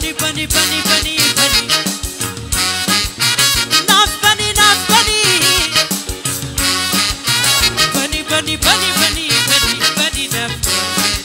bunny, bunny, bunny, bunny. Not bunny, not bunny. Bunny, bunny, bunny, bunny, bunny, bunny, not bunny.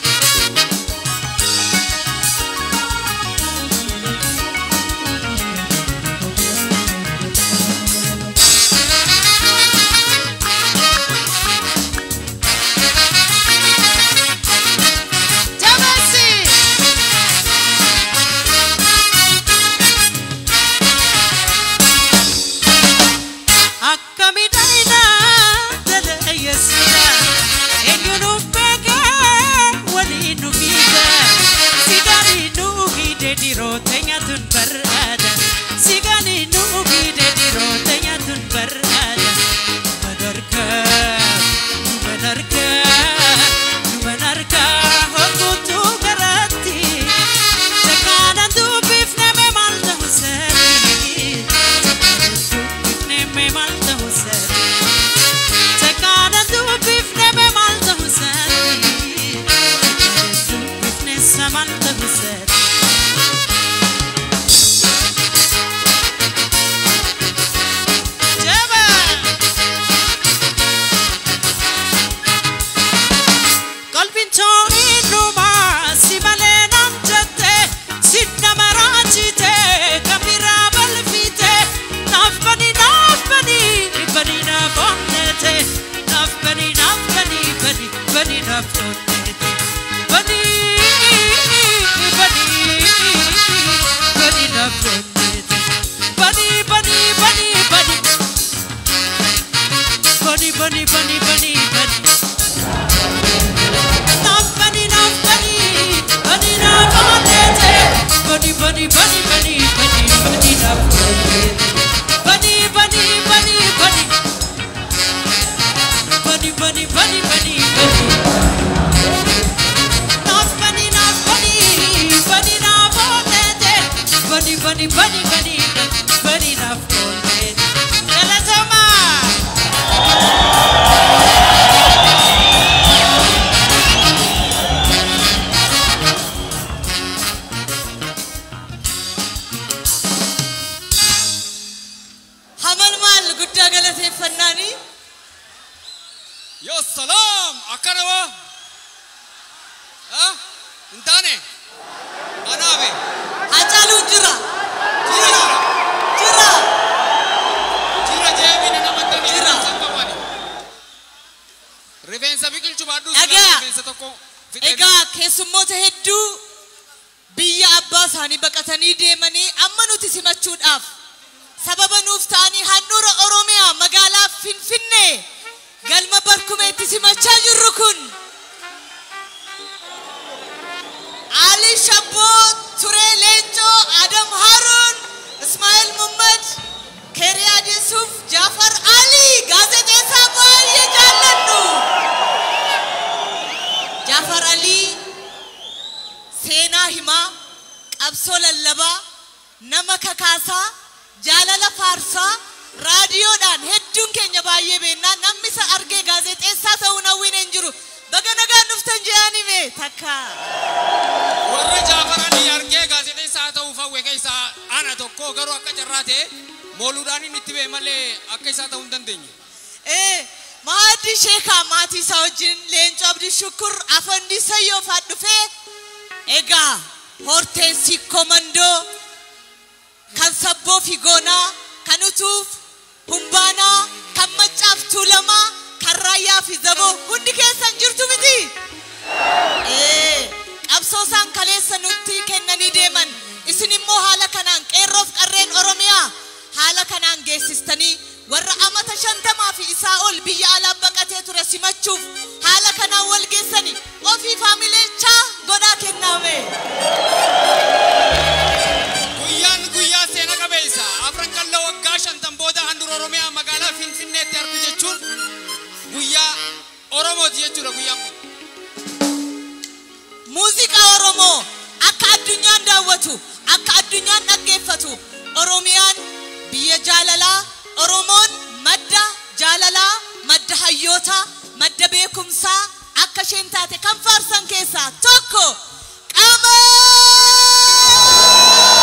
Madda beekumsa akka isheen taate kan faarsan keessaa tokko qama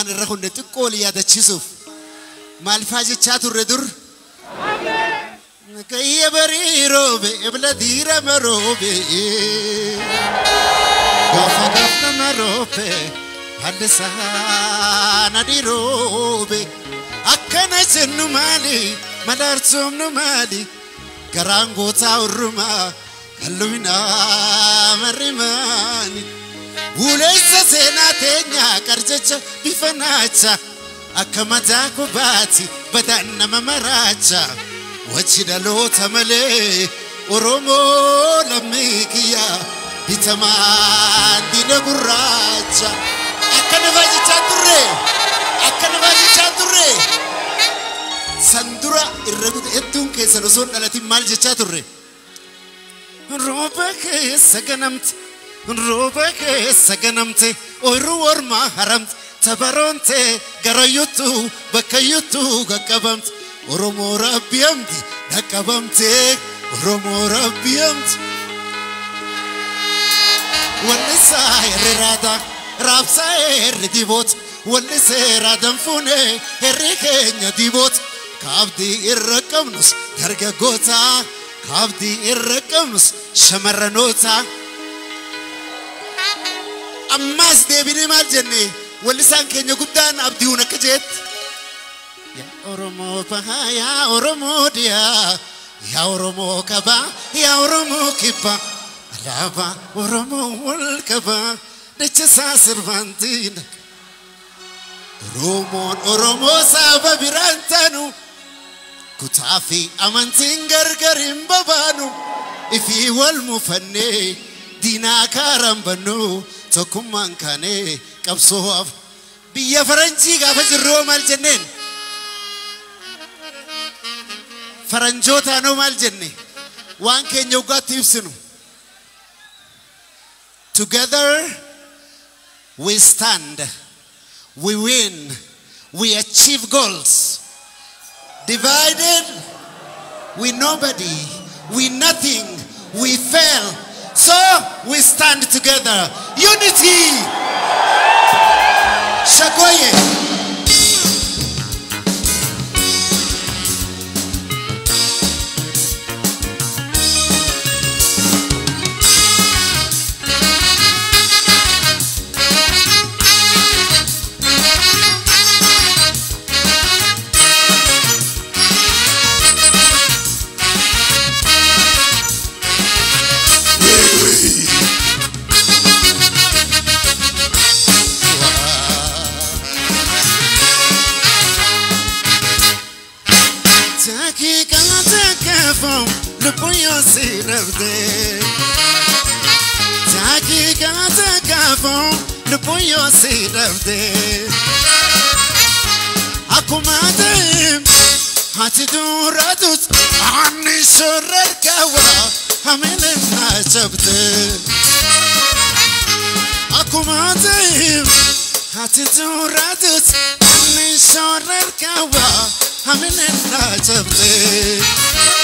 waan irra hunde xiqqoo yaadachiisuuf maal faajichaa turre dur kayya barii roobe ebla diira maroobe gaafa gaafna maroobe haddisaana diroobe akkana jennu maali madaarsoomnu maali garaan gootaa urrumaa kalluminaa marrimaani Ulesa senatenya karjecha bifanacha akamata kubati badana mamaracha wachidalota male oromo lamikia bitamandi naguracha akanabaji chature sandura irragut etun kesano son dalati malje chature roba ke saganamti Roba ke saganamte oiru orma haramt tabaronte garayutu bakayutu gakabamte oromo rabbiyamti gakabamte oromo rabbiyamti walisa irrada rapsa irridibot walisa radam fune irrikenya dibot kabdi irraqamnus gargagota kabdi irraqamnus shamarranota Ammas deebine maal jenne wallisaan keenya guddaan abdiuna kajeet ya oromo baha ya oromo dia ya oromo kaba ya oromo kiba alaba oromo wal kaba dechasa sirvantina oromo saba birantanu kutafi amantin gargarin babanu ifi wal mufanne dina karambanu Tokuman kane kapsoaf biya faranji gafa jirro mal jenneen faranjota no mal jenne wan keenya ugatti ibsinu together we stand we win we achieve goals divided we nobody we nothing we fail So we stand together. Unity. Shakoye. Le poyon s'érevde Taki kata kafon Le poyon s'érevde Akumate Hati duradut Ani shorer kawa Hamile na chabde Akumate Hati duradut Ani shorer kawa Hamile na chabde